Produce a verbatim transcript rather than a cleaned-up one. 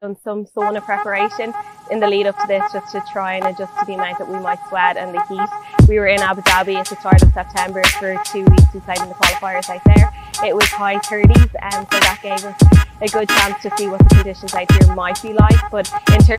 done some sauna preparation in the lead up to this, just to try and adjust to the amount that we might sweat and the heat. We were in Abu Dhabi at the start of September for two weeks. We played in the qualifiers out there. It was high thirties, and so that gave us a good chance to see what the conditions out here might be like. But in terms